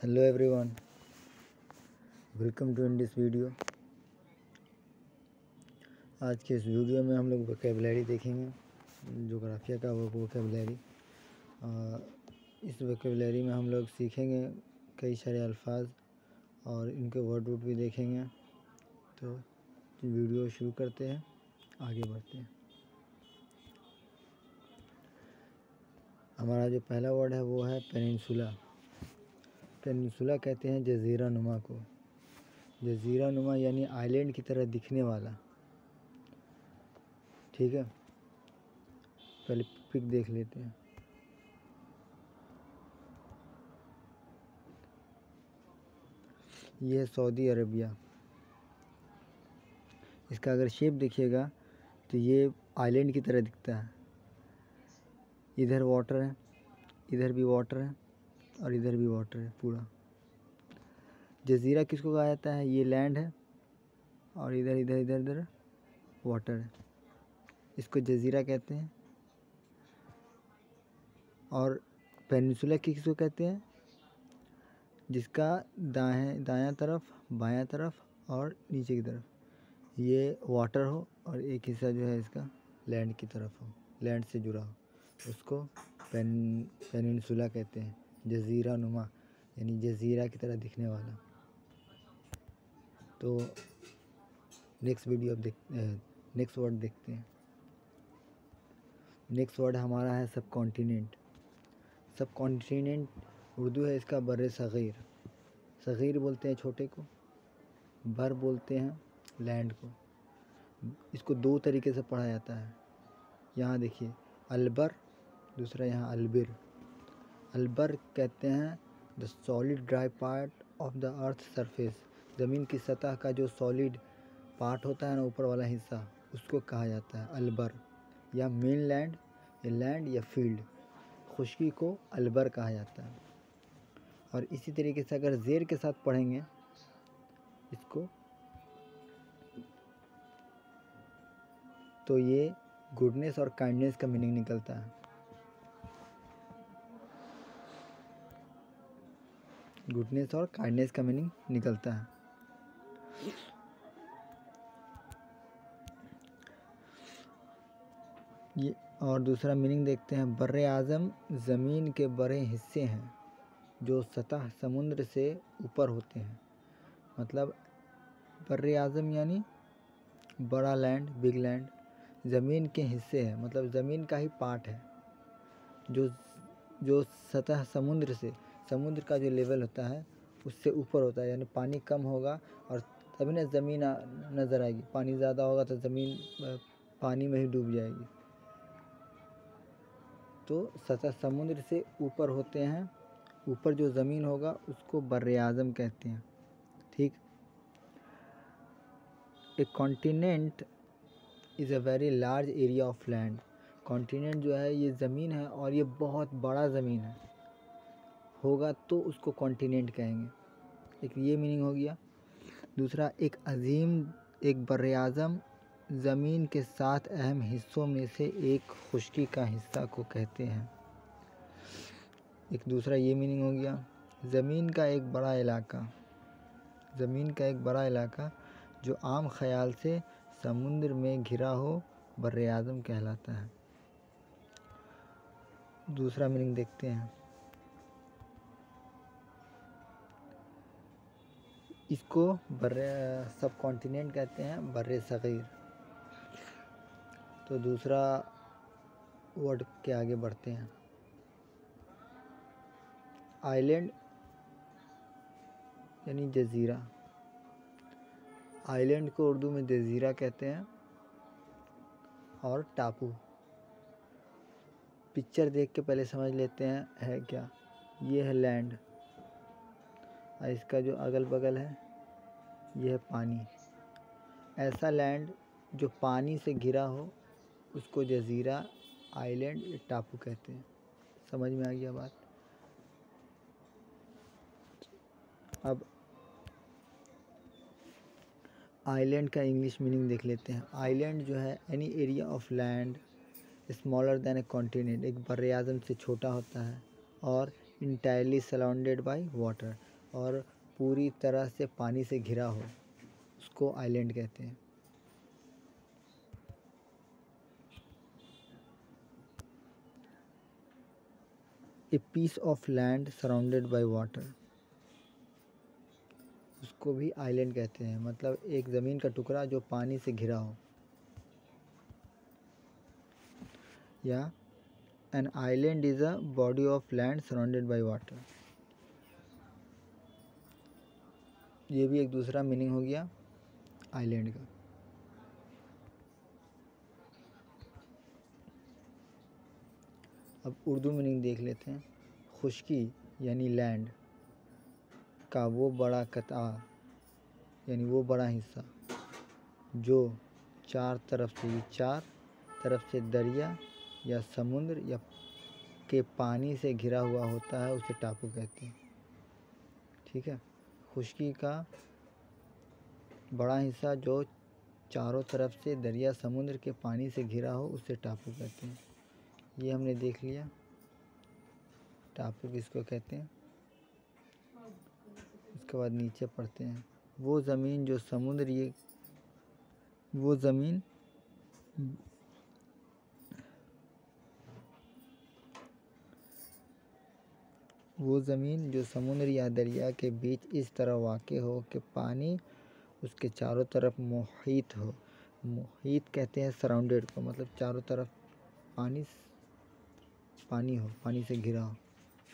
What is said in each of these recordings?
Hello everyone, welcome to in this video. आज के इस वीडियो में हम लोग वोकैबुलरी देखेंगे, जोग्राफिया का वो वोकैबुलरी। इस वोकैबुलरी में हम लोग सीखेंगे कई सारे अल्फाज और इनके वर्ड रूट भी देखेंगे। तो वीडियो शुरू करते हैं, आगे बढ़ते हैं। हमारा जो पहला वर्ड है वो है पेनिनसुला। पेनिनसुला कहते हैं जज़ीरा नुमा को। जज़ीरा नुमा यानी आइलैंड की तरह दिखने वाला। ठीक है, पहले पिक देख लेते हैं। ये है सऊदी अरबिया। इसका अगर शेप देखिएगा तो ये आइलैंड की तरह दिखता है। इधर वाटर है, इधर भी वाटर है और इधर भी वाटर है पूरा। जज़ीरा किसको कहा जाता है? ये लैंड है और इधर इधर इधर इधर वाटर है, इसको जज़ीरा कहते हैं। और पेनिनसुला किसको कहते हैं? जिसका दायां तरफ, बायां तरफ और नीचे की तरफ ये वाटर हो और एक हिस्सा जो है इसका लैंड की तरफ हो, लैंड से जुड़ा हो, उसको पेनिनसुला कहते हैं। जज़ीरा नुमा यानी जज़ीरा की तरह दिखने वाला। तो नेक्स्ट वर्ड देखते हैं। नेक्स्ट वर्ड हमारा है सब कॉन्टिनेंट। सब कॉन्टिनेंट उर्दू है इसका बर्रे सग़ीर। सग़ीर बोलते हैं छोटे को, बर बोलते हैं लैंड को। इसको दो तरीके से पढ़ा जाता है। यहाँ देखिए अलबर, दूसरा यहाँ अलबिर। अलबर कहते हैं the solid dry part of the earth surface. ज़मीन की सतह का जो सॉलिड पार्ट होता है ना, ऊपर वाला हिस्सा, उसको कहा जाता है अलबर। या मेन लैंड, या लैंड या फील्ड, खुश्की को अलबर कहा जाता है। और इसी तरीके से अगर ज़ेर के साथ पढ़ेंगे इसको तो ये गुडनेस और काइंडनेस का मीनिंग निकलता है। गुडनेस और काइंडनेस का मीनिंग निकलता है। ये और दूसरा मीनिंग देखते हैं। बर्रे आज़म ज़मीन के बड़े हिस्से हैं जो सतह समुद्र से ऊपर होते हैं। मतलब बर्रे आज़म यानी बड़ा लैंड, बिग लैंड। ज़मीन के हिस्से हैं मतलब ज़मीन का ही पार्ट है जो सतह समुद्र का जो लेवल होता है उससे ऊपर होता है। यानी पानी कम होगा और तभी ना ज़मीन नज़र आएगी। पानी ज़्यादा होगा तो ज़मीन पानी में ही डूब जाएगी। तो सतह समुद्र से ऊपर होते हैं। ऊपर जो ज़मीन होगा उसको बर्रे आज़म कहते हैं। ठीक। A continent is a very large area of land. Continent जो है ये ज़मीन है और ये बहुत बड़ा ज़मीन है होगा तो उसको कॉन्टिनेंट कहेंगे। एक ये मीनिंग हो गया। दूसरा एक बर्रे आज़म ज़मीन के 7 अहम हिस्सों में से एक खुश्की का हिस्सा को कहते हैं। एक दूसरा ये मीनिंग हो गया। ज़मीन का एक बड़ा इलाका जो आम ख्याल से समुद्र में घिरा हो बर्रे आज़म कहलाता है। दूसरा मीनिंग देखते हैं। इसको सब कॉन्टिनेंट कहते हैं, बर्रे सग़ीर। तो दूसरा वर्ड के आगे बढ़ते हैं। आइलैंड यानी जज़ीरा। आइलैंड को उर्दू में जज़ीरा कहते हैं और टापू। पिक्चर देख के पहले समझ लेते हैं है क्या। ये है लैंड और इसका जो अगल बगल है ये है पानी। ऐसा लैंड जो पानी से घिरा हो उसको जज़ीरा, आइलैंड या टापू कहते हैं। समझ में आ गया बात। अब आइलैंड का इंग्लिश मीनिंग देख लेते हैं। आइलैंड जो है any area of land smaller than a continent. एक बर्रे आज़म से छोटा होता है और इंटायरली सराउंडेड बाय वाटर। और पूरी तरह से पानी से घिरा हो उसको आइलैंड कहते हैं। A piece of land surrounded by water, उसको भी आइलैंड कहते हैं, मतलब एक ज़मीन का टुकड़ा जो पानी से घिरा हो। या an island is a body of land surrounded by water, ये भी एक दूसरा मीनिंग हो गया आइलैंड का। अब उर्दू मीनिंग देख लेते हैं। खुश्की यानी लैंड का वो बड़ा कता यानी वो बड़ा हिस्सा जो चार तरफ से दरिया या समुद्र या के पानी से घिरा हुआ होता है उसे टापू कहते हैं। ठीक है, खुश्की का बड़ा हिस्सा जो चारों तरफ से दरिया समुद्र के पानी से घिरा हो उसे टापू कहते हैं। ये हमने देख लिया टापू किसको कहते हैं। इसके बाद नीचे पढ़ते हैं। वो ज़मीन जो समुद्र वो ज़मीन जो समुद्र या दरिया के बीच इस तरह वाक़ हो कि पानी उसके चारों तरफ मुहीत हो। मुहीत कहते हैं सराउंडेड को, मतलब चारों तरफ पानी हो, पानी से घिरा हो।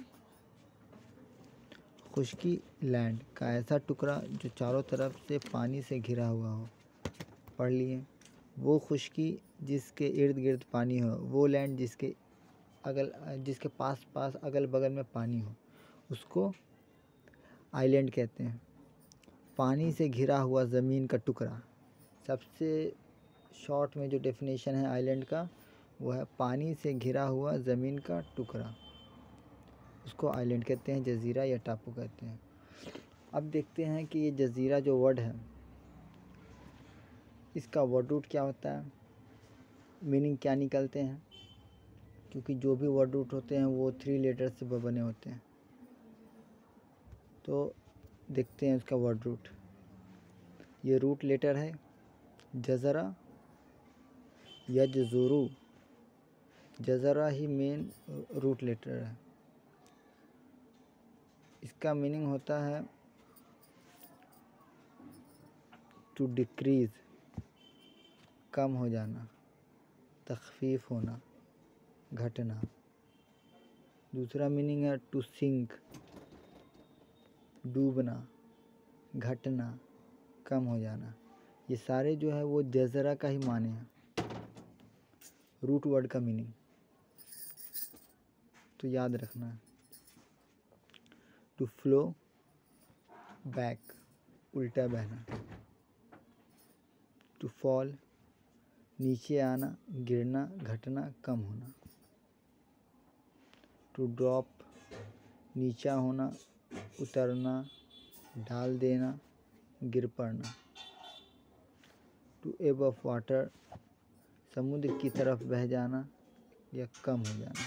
खुश्की लैंड का ऐसा टुकड़ा जो चारों तरफ से पानी से घिरा हुआ हो। पढ़ लिए। वो खुश्की जिसके इर्द गिर्द पानी हो, वो लैंड जिसके पास पास अगल बगल में पानी हो उसको आइलैंड कहते हैं। पानी से घिरा हुआ ज़मीन का टुकड़ा, सबसे शॉर्ट में जो डेफिनेशन है आइलैंड का वो है पानी से घिरा हुआ ज़मीन का टुकड़ा, उसको आइलैंड कहते हैं, जज़ीरा या टापू कहते हैं। अब देखते हैं कि ये जज़ीरा जो वर्ड है इसका वर्ड रूट क्या होता है, मीनिंग क्या निकलते हैं, क्योंकि जो भी वर्ड रूट होते हैं वो 3 लेटर से बने होते हैं। तो देखते हैं इसका वर्ड रूट। ये रूट लेटर है जज़रा या जज़ुरू। जज़रा ही मेन रूट लेटर है। इसका मीनिंग होता है टू डिक्रीज़, कम हो जाना, तख़फ़ीफ़ होना, घटना। दूसरा मीनिंग है टू सिंक, डूबना, घटना, कम हो जाना। ये सारे जो है वो जज़रा का ही माने हैं, रूट वर्ड का मीनिंग, तो याद रखना है। टू फ्लो बैक, उल्टा बहना। टू फॉल, नीचे आना, गिरना, घटना, कम होना। टू ड्रॉप, नीचा होना, उतरना, डाल देना, गिर पड़ना। टू एब ऑफ वाटर, समुद्र की तरफ बह जाना या कम हो जाना।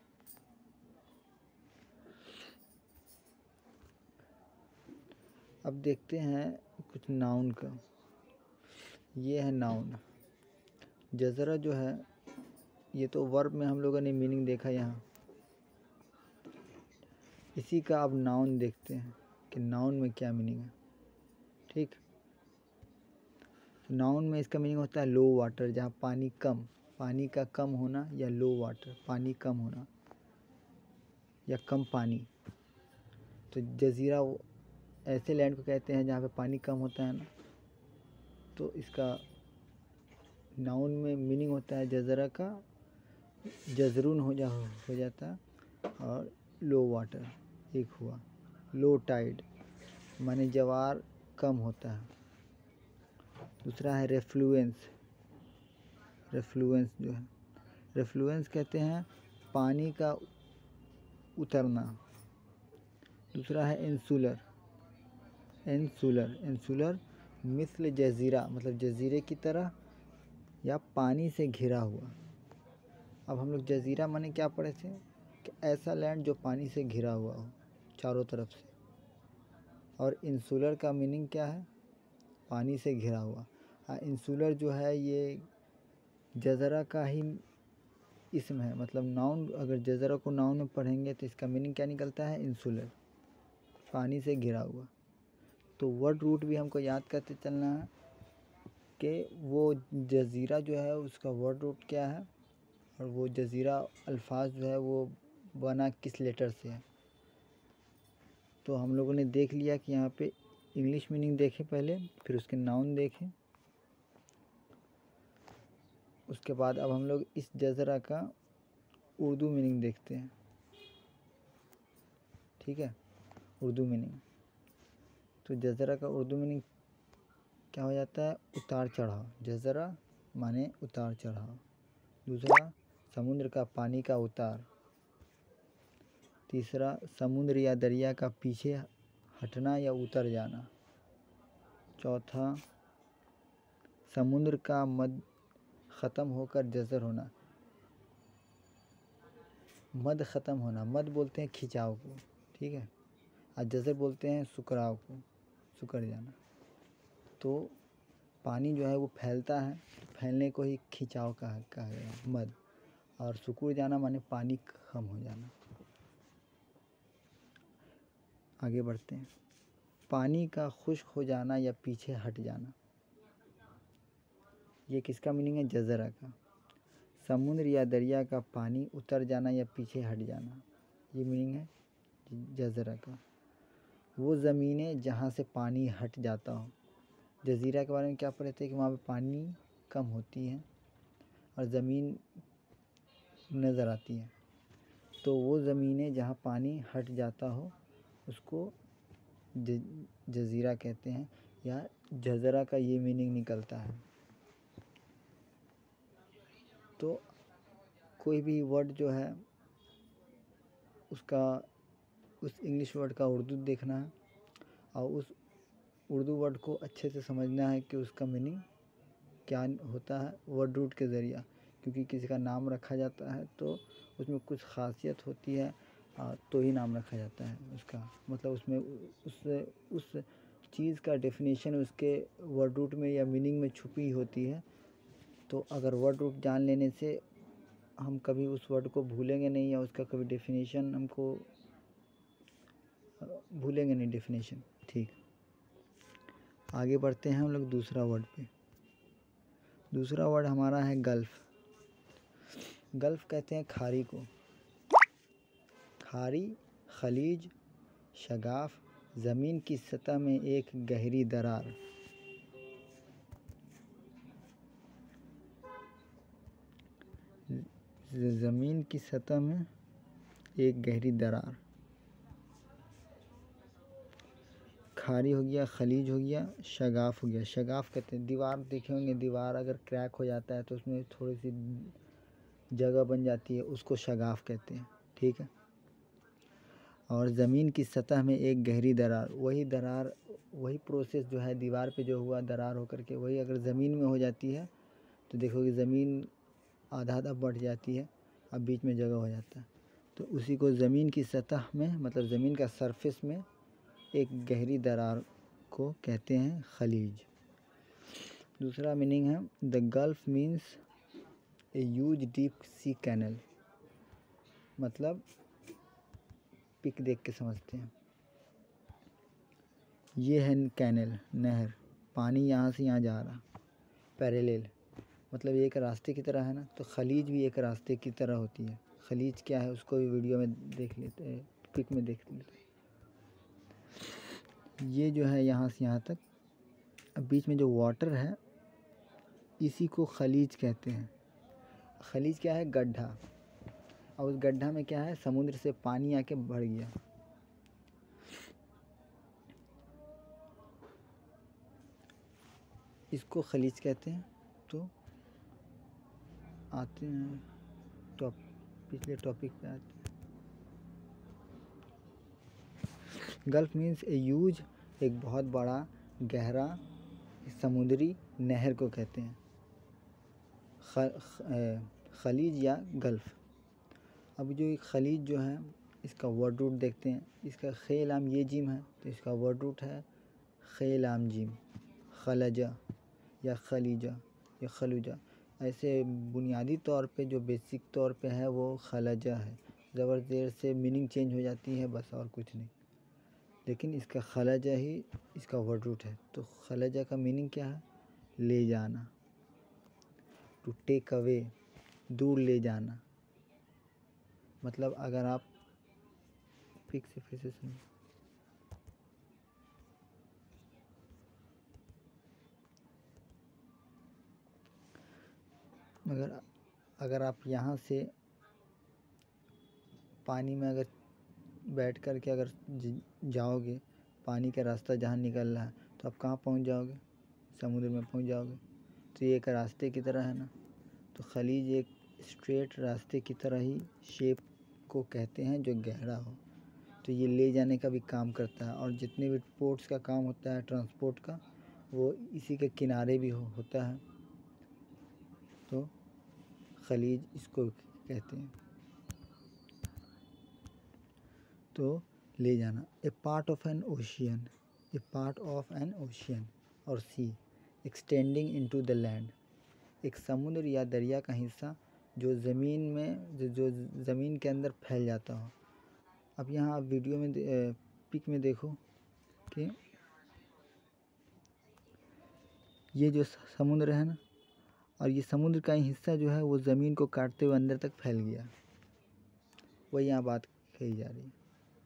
अब देखते हैं कुछ नाउन का। ये है नाउन। जज़रा जो है ये तो वर्ब में हम लोगों ने मीनिंग देखा यहाँ, इसी का अब नाउन देखते हैं कि नाउन में क्या मीनिंग है। ठीक, नाउन में इसका मीनिंग होता है लो वाटर, जहाँ पानी का कम होना, या लो वाटर पानी कम होना या कम पानी। तो जज़ीरा ऐसे लैंड को कहते हैं जहाँ पे पानी कम होता है ना, तो इसका नाउन में मीनिंग होता है जज़रा का जज़रून हो जाता है, और लो वाटर एक हुआ। लो टाइड माने जवार कम होता है। दूसरा है रेफ्लुएंस। रेफ्लुएंस जो है, रेफ्लुएंस कहते हैं पानी का उतरना। दूसरा है इंसुलर। इंसुलर मिस्ल जज़ीरा, मतलब जज़ीरे की तरह या पानी से घिरा हुआ। अब हम लोग जज़ीरा माने क्या पढ़े थे कि ऐसा लैंड जो पानी से घिरा हुआ हो चारों तरफ से। और इंसुलर का मीनिंग क्या है? पानी से घिरा हुआ। इंसुलर जो है ये जज़रा का ही इसम है, मतलब नाउन। अगर जज़रा को नाउन में पढ़ेंगे तो इसका मीनिंग क्या निकलता है? इंसुलर, पानी से घिरा हुआ। तो वर्ड रूट भी हमको याद करते चलना है कि वो जज़ीरा जो है उसका वर्ड रूट क्या है, और वो जज़ीरा अल्फाज जो है वो बना किस लेटर से है। तो हम लोगों ने देख लिया कि यहाँ पे इंग्लिश मीनिंग देखें पहले, फिर उसके नाउन देखें, उसके बाद अब हम लोग इस जज़रा का उर्दू मीनिंग देखते हैं। ठीक है, उर्दू मीनिंग। तो जज़रा का उर्दू मीनिंग क्या हो जाता है? उतार चढ़ाव। जज़रा माने उतार चढ़ाव। दूसरा, समुद्र का पानी का उतार। तीसरा, समुद्र या दरिया का पीछे हटना या उतर जाना। चौथा, समुद्र का मद ख़त्म होकर जज़र होना। मद ख़त्म होना, मद बोलते हैं खिंचाव को, ठीक है, और जज़र बोलते हैं सुकराव को, सुकड़ जाना। तो पानी जो है वो फैलता है, फैलने को ही खिंचाव कहा गया मद, और सुकुड़ जाना माने पानी कम हो जाना। आगे बढ़ते हैं। पानी का खुश्क हो जाना या पीछे हट जाना, ये किसका मीनिंग है? जज़रा का। समुद्र या दरिया का पानी उतर जाना या पीछे हट जाना, ये मीनिंग है जज़रा का। वो ज़मीनें जहाँ से पानी हट जाता हो। जज़ीरा के बारे में क्या पढ़े थे कि वहाँ पे पानी कम होती है और ज़मीन नज़र आती है। तो वो ज़मीनें जहाँ पानी हट जाता हो उसको जज़ीरा कहते हैं, या जज़रा का ये मीनिंग निकलता है। तो कोई भी वर्ड जो है उसका उस इंग्लिश वर्ड का उर्दू देखना है, और उस उर्दू वर्ड को अच्छे से समझना है कि उसका मीनिंग क्या होता है वर्ड रूट के ज़रिया। क्योंकि किसी का नाम रखा जाता है तो उसमें कुछ ख़ासियत होती है तो ही नाम रखा जाता है उसका, मतलब उसमें उस चीज़ का डेफिनेशन उसके वर्ड रूट में या मीनिंग में छुपी होती है। तो अगर वर्ड रूट जान लेने से हम कभी उस वर्ड को भूलेंगे नहीं, या उसका कभी डेफिनेशन हमको भूलेंगे नहीं डेफिनेशन। ठीक, आगे बढ़ते हैं हम लोग दूसरा वर्ड पे। दूसरा वर्ड हमारा है गल्फ़। गल्फ़ कहते हैं खाड़ी को। खाड़ी, खलीज, शगाफ, ज़मीन की सतह में एक गहरी दरार। ज़मीन की सतह में एक गहरी दरार। खाड़ी हो गया, खलीज हो गया, शगाफ हो गया। शगाफ कहते हैं दीवार, देखे होंगे दीवार अगर क्रैक हो जाता है तो उसमें थोड़ी सी जगह बन जाती है, उसको शगाफ कहते हैं। ठीक है, और ज़मीन की सतह में एक गहरी दरार, वही दरार, वही प्रोसेस जो है दीवार पे जो हुआ दरार होकर के, वही अगर ज़मीन में हो जाती है तो देखोगे ज़मीन आधा आधा बढ़ जाती है, अब बीच में जगह हो जाता है। तो उसी को ज़मीन की सतह में, मतलब ज़मीन का सरफेस में एक गहरी दरार को कहते हैं खलीज। दूसरा मीनिंग है the gulf means a huge deep sea canal, मतलब पिक देख के समझते हैं। ये है कैनल, नहर, पानी यहाँ से यहाँ जा रहा पैरेलल, मतलब ये एक रास्ते की तरह है ना। तो खलीज भी एक रास्ते की तरह होती है। खलीज क्या है उसको भी वीडियो में देख लेते हैं, पिक में देख लेते हैं। ये जो है यहाँ से यहाँ तक, अब बीच में जो वाटर है इसी को खलीज कहते हैं। खलीज क्या है? गड्ढा, और उस गड्ढा में क्या है? समुद्र से पानी आके भर गया। इसको खलीज कहते हैं। तो आते हैं पिछले टॉपिक पे आते हैं। गल्फ मीन्स ए ह्यूज, एक बहुत बड़ा गहरा समुद्री नहर को कहते हैं खलीज या गल्फ़। अब जो खलीज जो है इसका वर्ड रूट देखते हैं। इसका खे लाम ये जिम है तो इसका वर्ड रूट है खे लाम जिम, खलजा या खलीजा या खलूजा। ऐसे बुनियादी तौर पे जो बेसिक तौर पे है वो खलजा है। ज़बर ज़ेर से मीनिंग चेंज हो जाती है बस, और कुछ नहीं। लेकिन इसका खलजा ही इसका वर्ड रूट है। तो खलजा का मीनिंग क्या है? ले जाना, टू टेक अवे, दूर ले जाना। मतलब अगर आप फिर से सुनिए। अगर आप यहाँ से पानी में अगर बैठ कर के अगर जाओगे, पानी का रास्ता जहाँ निकल रहा है तो आप कहाँ पहुँच जाओगे? समुद्र में पहुँच जाओगे। तो ये एक रास्ते की तरह है ना। तो खलीज एक स्ट्रेट रास्ते की तरह ही शेप को कहते हैं जो गहरा हो। तो ये ले जाने का भी काम करता है, और जितने भी पोर्ट्स का काम होता है ट्रांसपोर्ट का, वो इसी के किनारे भी होता है। तो खलीज इसको कहते हैं। तो ले जाना, a part of an ocean, a part of an ocean और sea extending into the land, एक समुद्र या दरिया का हिस्सा जो ज़मीन में जो ज़मीन के अंदर फैल जाता हो। अब यहाँ आप वीडियो में पिक में देखो कि ये जो समुद्र है ना, और ये समुद्र का हिस्सा जो है वो ज़मीन को काटते हुए अंदर तक फैल गया। वही यहाँ बात कही जा रही है।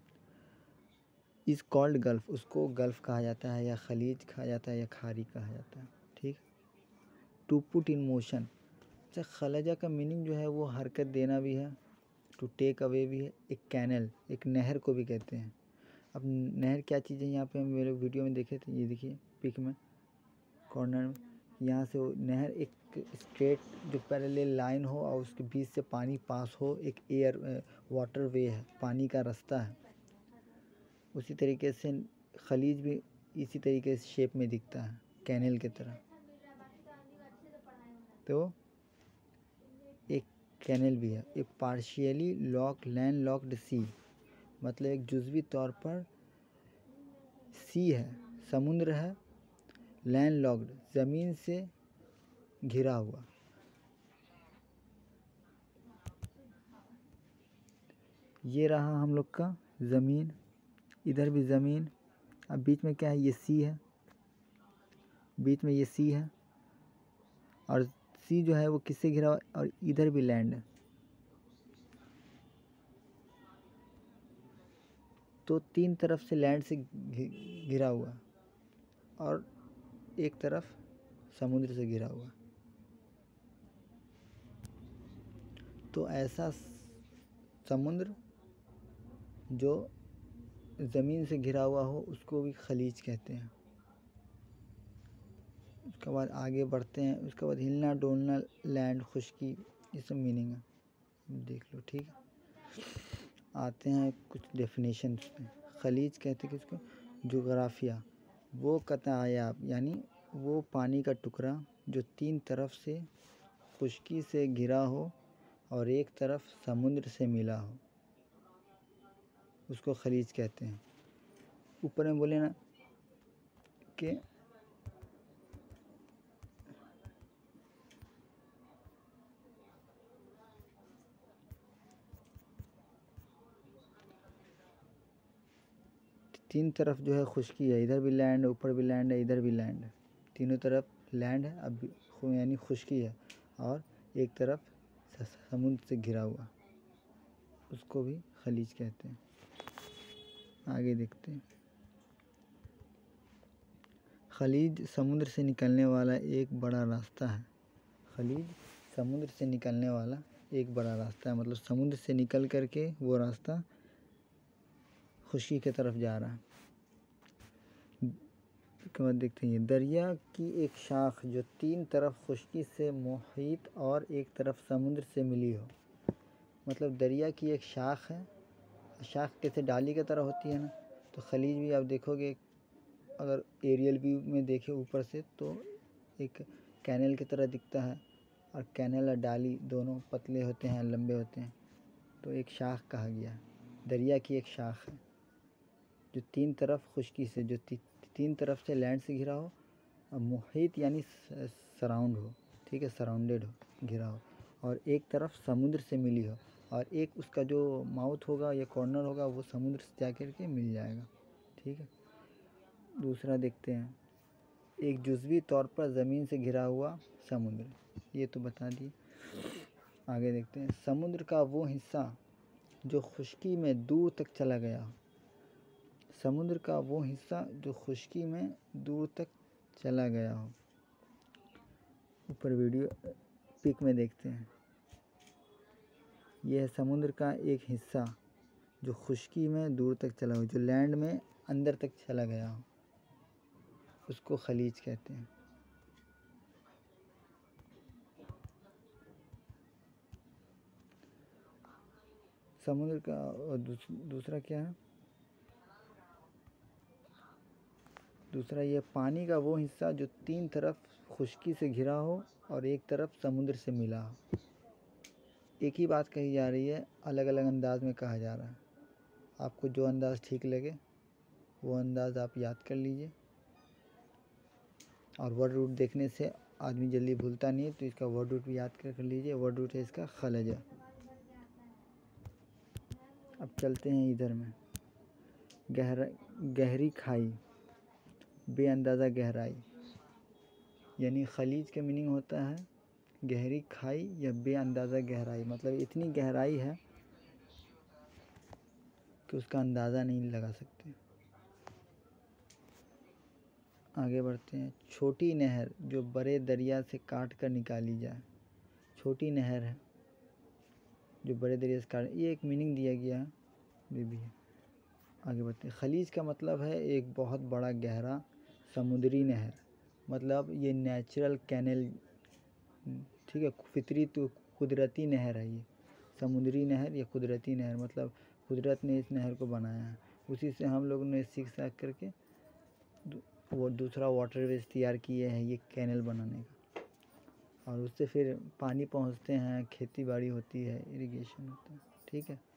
इज़ कॉल्ड गल्फ़, उसको गल्फ़ कहा जाता है या खलीज कहा जाता है या खाड़ी कहा जाता है। ठीक। टू पुट इन मोशन, अच्छा खलजा का मीनिंग जो है वो हरकत देना भी है, टू टेक अवे भी है। एक कैनल, एक नहर को भी कहते हैं। अब नहर क्या चीज़ है यहाँ पे हम मेरे वीडियो में देखे थे, ये देखिए पिक में कॉर्नर में, यहाँ से वो नहर एक स्ट्रेट जो पैरेलल लाइन हो और उसके बीच से पानी पास हो, एक एयर वाटर वे है, पानी का रास्ता है। उसी तरीके से खलीज भी इसी तरीके से शेप में दिखता है, कैनल की तरह। तो एक कैनल भी है। एक पार्शियली लैंड लॉक्ड सी, मतलब एक जुज़वी तौर पर सी है, समुद्र है, लैंड लॉक्ड, ज़मीन से घिरा हुआ। ये रहा हम लोग का ज़मीन, इधर भी ज़मीन, अब बीच में क्या है? ये सी है, बीच में ये सी है, और सी जो है वो किससे घिरा हुआ? और इधर भी लैंड है। तो तीन तरफ से लैंड से घिरा हुआ और एक तरफ समुद्र से घिरा हुआ। तो ऐसा समुद्र जो ज़मीन से घिरा हुआ हो उसको भी खलीज कहते हैं। उसके बाद आगे बढ़ते हैं। उसके बाद हिलना डोलना, लैंड, खुश्की, ये सब मीनिंग है, देख लो। ठीक है, आते हैं कुछ डेफिनेशन पे। खलीज कहते हैं किसको? जोग्राफिया, वो कतायाब यानी वो पानी का टुकड़ा जो तीन तरफ से खुश्की से घिरा हो और एक तरफ समुद्र से मिला हो, उसको खलीज कहते हैं। ऊपर में बोले ना कि तीन तरफ जो है खुश्की है, इधर भी लैंड है, ऊपर भी लैंड है, इधर भी लैंड है, तीनों तरफ लैंड है। अब यानी खुश्की है, और एक तरफ समुद्र से घिरा हुआ, उसको भी खलीज कहते हैं। आगे देखते हैं। खलीज समुद्र से निकलने वाला एक बड़ा रास्ता है। खलीज समुद्र से निकलने वाला एक बड़ा रास्ता है, मतलब समुद्र से निकल करके वो रास्ता खुश्की की तरफ जा रहा है। उसके बाद देखते हैं दरिया की एक शाख जो तीन तरफ खुश्की से मुहित और एक तरफ समुद्र से मिली हो। मतलब दरिया की एक शाख है, शाख कैसे डाली की तरह होती है ना, तो खलीज भी आप देखोगे अगर एरियल व्यू में देखें ऊपर से तो एक कैनल की तरह दिखता है, और कैनल और डाली दोनों पतले होते हैं, लंबे होते हैं, तो एक शाख कहा गया है। दरिया की एक शाख है जो तीन तरफ खुश्की से, जो तीन तरफ से लैंड से घिरा हो, और मुहित यानी सराउंड हो, ठीक है, सराउंडेड हो, घिरा हो, और एक तरफ समुद्र से मिली हो, और एक उसका जो माउथ होगा या कॉर्नर होगा वो समुद्र से जाकर के मिल जाएगा, ठीक है। दूसरा देखते हैं, एक जुज़वी तौर पर ज़मीन से घिरा हुआ समुद्र, ये तो बता दिए। आगे देखते हैं, समुद्र का वो हिस्सा जो खुश्की में दूर तक चला गया हो, समुद्र का वो हिस्सा जो खुश्की में दूर तक चला गया हो। ऊपर वीडियो पिक में देखते हैं, यह है समुद्र का एक हिस्सा जो खुश्की में दूर तक चला हो, जो लैंड में अंदर तक चला गया हो, उसको खलीज कहते हैं। समुद्र का दूसरा क्या है, दूसरा ये पानी का वो हिस्सा जो तीन तरफ खुश्की से घिरा हो और एक तरफ समुद्र से मिला हो। एक ही बात कही जा रही है, अलग अलग अंदाज में कहा जा रहा है। आपको जो अंदाज़ ठीक लगे वो अंदाज़ आप याद कर लीजिए, और वर्ड रूट देखने से आदमी जल्दी भूलता नहीं है, तो इसका वर्ड रूट भी याद कर लीजिए। वर्ड रूट है इसका खलजा। अब चलते हैं इधर में, गहरी खाई, बेअंदाज़ा गहराई, यानी खलीज का मीनिंग होता है गहरी खाई या बेअंदाज़ा गहराई, मतलब इतनी गहराई है कि उसका अंदाज़ा नहीं लगा सकते। आगे बढ़ते हैं, छोटी नहर जो बड़े दरिया से काट कर निकाली जाए, छोटी नहर है जो बड़े दरिया से काट, ये एक मीनिंग दिया गया है, ये भी है। आगे बढ़ते हैं, खलीज का मतलब है एक बहुत बड़ा गहरा समुद्री नहर, मतलब ये नेचुरल कैनल, ठीक है, फितरी तो कुदरती नहर है ये, समुद्री नहर या कुदरती नहर, मतलब कुदरत ने इस नहर को बनाया है, उसी से हम लोगों ने सीख साख करके वो दूसरा वाटरवेज तैयार किए हैं ये कैनल बनाने का, और उससे फिर पानी पहुंचते हैं, खेती बाड़ी होती है, इरिगेशन होता है, ठीक है।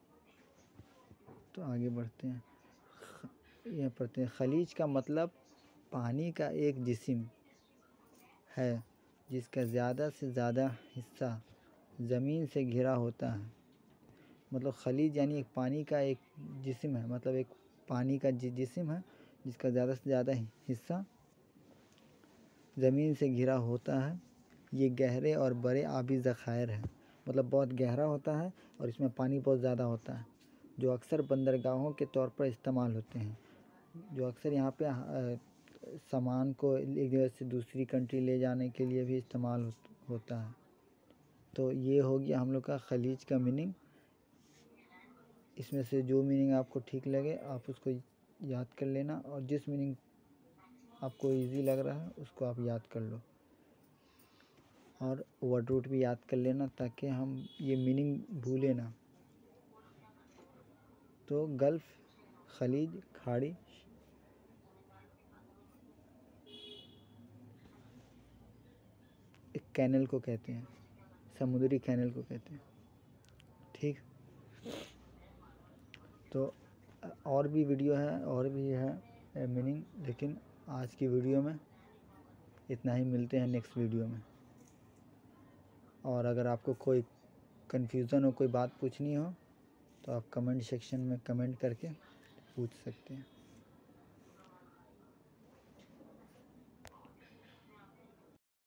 तो आगे बढ़ते हैं, यह पढ़ते हैं, खलीज का मतलब पानी का एक जिस्म है जिसका ज़्यादा से ज़्यादा हिस्सा ज़मीन से घिरा होता है। मतलब खलीज यानी एक पानी का एक जिस्म है, मतलब एक पानी का जिस्म है जिसका ज़्यादा से ज़्यादा हिस्सा ज़मीन से घिरा होता है। ये गहरे और बड़े आबी ज़खायर हैं, मतलब बहुत गहरा होता है और इसमें पानी बहुत ज़्यादा होता है, जो अक्सर बंदरगाहों के तौर पर इस्तेमाल होते हैं, जो अक्सर यहाँ पे सामान को एक जगह से दूसरी कंट्री ले जाने के लिए भी इस्तेमाल होता है। तो ये हो गया हम लोग का खलीज का मीनिंग। इसमें से जो मीनिंग आपको ठीक लगे आप उसको याद कर लेना, और जिस मीनिंग आपको इजी लग रहा है उसको आप याद कर लो, और वर्ड रूट भी याद कर लेना ताकि हम ये मीनिंग भूले ना। तो गल्फ़, खलीज, खाड़ी, एक कैनल को कहते हैं, समुद्री कैनल को कहते हैं, ठीक। तो और भी वीडियो है और भी है मीनिंग, लेकिन आज की वीडियो में इतना ही, मिलते हैं नेक्स्ट वीडियो में। और अगर आपको कोई कन्फ्यूज़न हो, कोई बात पूछनी हो, तो आप कमेंट सेक्शन में कमेंट करके पूछ सकते हैं।